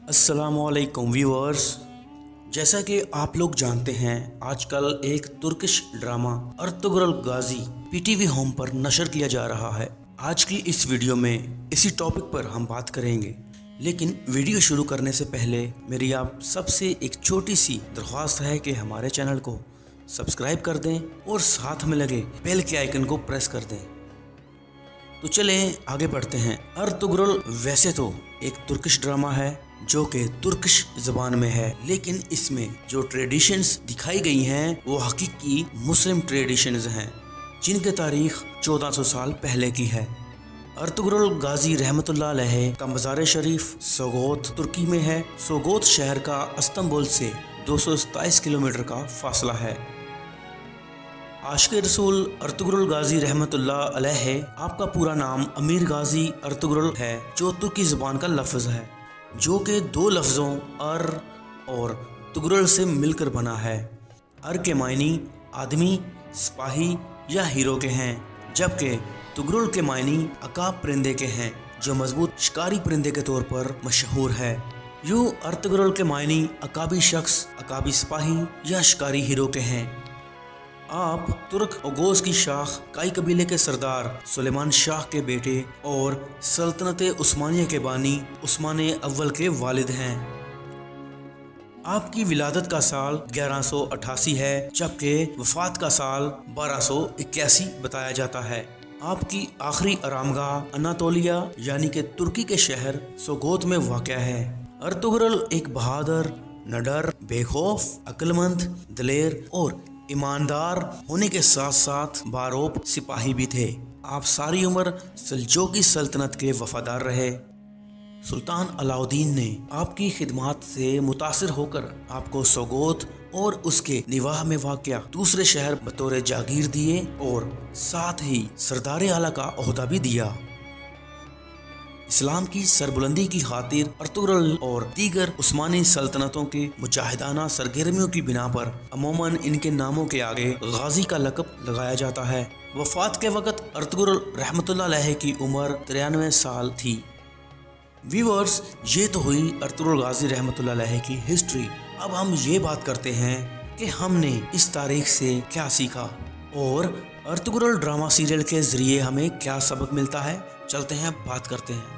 अस्सलामुअलैकुम व्यूअर्स। जैसा कि आप लोग जानते हैं, आजकल एक Turkish drama Ertugrul Ghazi PTV home पर नशर किया जा रहा है। आज की इस वीडियो में इसी टॉपिक पर हम बात करेंगे, लेकिन वीडियो शुरू करने से पहले मेरी आप सबसे एक छोटी सी दरख्वास्त है कि हमारे चैनल को सब्सक्राइब कर दें और साथ में लगे बेल के आइकन को प्रेस कर दें। तो चलें आगे बढ़ते हैं। अर्तुगरुल वैसे तो एक तुर्किश ड्रामा है जो कि तुर्किश ज़बान में है, लेकिन इसमें जो ट्रेडिशंस दिखाई गई हैं वो हकीकी मुस्लिम ट्रेडिशंस हैं, जिनकी तारीख 1400 साल पहले की है। अर्तुगरुल गाजी रहमतुल्लाह अलैह का मज़ार शरीफ सोगोत तुर्की में है। सोगोत शहर का इस्तांबुल से 227 किलोमीटर का फासला है। आशिक़ रसूल अर्तुगरुल गाजी रहमतुल्लाह अलैह, आपका पूरा नाम अमीर गाजी अर्तुगरुल है, जो तुर्की ज़बान का लफ्ज़ है, जो कि दो लफ्ज़ों अर और तुगरुल से मिलकर बना है। अर के मायनी आदमी, सिपाही या हीरो के हैं, जबकि तुगरुल के मायनी अकाब परिंदे के हैं, जो मजबूत शिकारी परिंदे के तौर पर मशहूर है। यूँ अर्तुगरुल के मायनी अकाबी शख्स, अकाबी सिपाही या शिकारी हीरो के हैं। आप तुर्क ओगोस की शाख काई कबीले के सरदार सुलेमान शाह के बेटे और सल्तनत उस्मानिया के बानी उस्मान अव्वल के वालिद हैं। आपकी विलादत का साल 1188 है, जबकि वफात का साल 1281 बताया जाता है। आपकी आखिरी आरामगाह अनातोलिया यानी कि तुर्की के शहर सोगोत में वाक़ है। अर्तुगरुल एक बहादुर, निडर, बेखौफ, अक्लमंद, दलेर और ईमानदार होने के साथ साथ बारोब सिपाही भी थे। आप सारी उम्र सल्जोकी सल्तनत के वफादार रहे। सुल्तान अलाउद्दीन ने आपकी खिदमत से मुतासिर होकर आपको सोगोत और उसके निवाह में वाक़या दूसरे शहर बतौर जागीर दिए और साथ ही सरदार आला का ओहदा भी दिया। इस्लाम की सरबुलंदी की खातिर अर्तुगरुल और दीगर उस्मानी सल्तनतों के मुजाहिदाना सरगर्मियों की बिना पर अमूमन इनके नामों के आगे गाजी का लक़ब लगाया जाता है। वफात के वक़्त अर्तुगरुल रहमतुल्लाह अलैह की उम्र 93 साल थी। व्यूअर्स, ये तो हुई अर्तुगरुल गाजी रहमतुल्लाह अलैह की हिस्ट्री। अब हम ये बात करते हैं कि हमने इस तारीख से क्या सीखा और अर्तुगरुल ड्रामा सीरियल के ज़रिए हमें क्या सबक मिलता है। चलते हैं, बात करते हैं।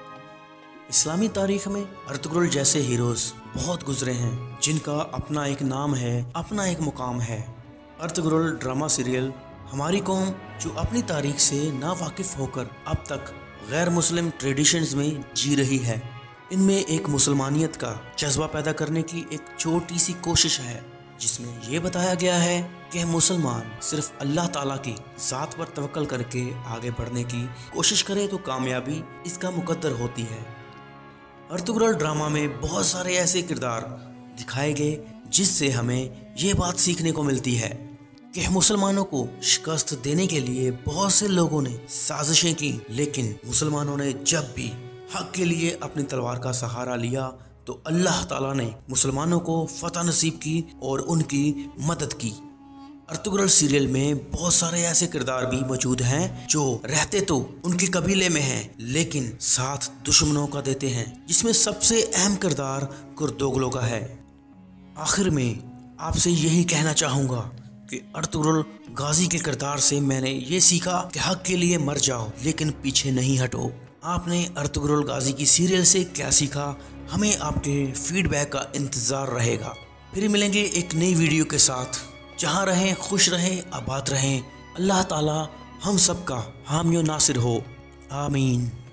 इस्लामी तारीख में अर्तुगरुल जैसे हीरोज़ बहुत गुजरे हैं, जिनका अपना एक नाम है, अपना एक मुकाम है। अर्तुगरुल ड्रामा सीरियल हमारी कौम जो अपनी तारीख से नावाकिफ़ होकर अब तक गैर मुस्लिम ट्रेडिशंस में जी रही है, इनमें एक मुसलमानियत का जज्बा पैदा करने की एक छोटी सी कोशिश है, जिसमें यह बताया गया है कि मुसलमान सिर्फ अल्लाह ताला की ज़ात पर तवक्कल करके आगे बढ़ने की कोशिश करे तो कामयाबी इसका मुकद्दर होती है। अर्तुगरुल ड्रामा में बहुत सारे ऐसे किरदार दिखाए गए जिससे हमें ये बात सीखने को मिलती है कि मुसलमानों को शिकस्त देने के लिए बहुत से लोगों ने साजिशें की, लेकिन मुसलमानों ने जब भी हक के लिए अपनी तलवार का सहारा लिया तो अल्लाह ताला ने मुसलमानों को फतह नसीब की और उनकी मदद की। अर्तुगरुल सीरियल में बहुत सारे ऐसे किरदार भी मौजूद हैं जो रहते तो उनके कबीले में हैं, लेकिन साथ दुश्मनों का देते हैं, जिसमें सबसे अहम किरदार कुर्दोगलो का है। आखिर में आपसे यही कहना चाहूँगा कि अर्तुगरुल गाजी के किरदार से मैंने ये सीखा कि हक के लिए मर जाओ लेकिन पीछे नहीं हटो। आपने अर्तुगरुल गाजी की सीरियल से क्या सीखा, हमें आपके फीडबैक का इंतज़ार रहेगा। फिर मिलेंगे एक नई वीडियो के साथ। जहाँ रहें खुश रहें, आबाद रहें। अल्लाह ताला हम सब का हामी नासिर हो। आमीन।